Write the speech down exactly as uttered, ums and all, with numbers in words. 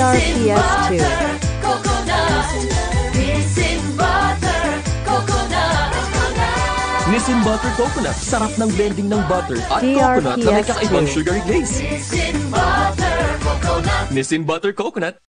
R P S two. Nissin Butter Coconut. Sarap ng blending ng butter at D R P S coconut na may kakaibang two. sugary glaze. Nissin Butter Coconut.